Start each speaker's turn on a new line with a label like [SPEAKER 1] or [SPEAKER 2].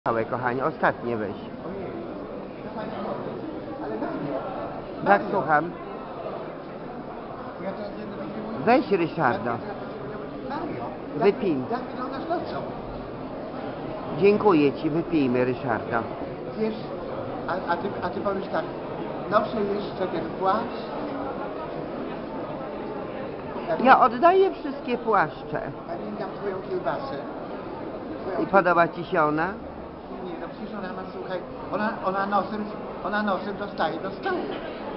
[SPEAKER 1] Małe kochanie, ostatnie weź.
[SPEAKER 2] Ojej, to fajnie mówisz. Ale Dario,
[SPEAKER 1] Tak,
[SPEAKER 2] Dario,
[SPEAKER 1] słucham.
[SPEAKER 2] ja teraz jedno wypijmy.
[SPEAKER 1] Weź, Ryszardo.
[SPEAKER 2] Dario,
[SPEAKER 1] Wypij.
[SPEAKER 2] jak wyglądasz nocą?
[SPEAKER 1] Dziękuję ci, wypijmy, Ryszardo.
[SPEAKER 2] Wiesz, a ty powiesz tak, noszę jeszcze ten płaszcz.
[SPEAKER 1] Ja oddaję wszystkie płaszcze.
[SPEAKER 2] Pamiętam twoją kiełbasę.
[SPEAKER 1] I podoba ci się ona?
[SPEAKER 2] Nie, no przecież ona ma, słuchaj, ona nosem dostaje do stołu.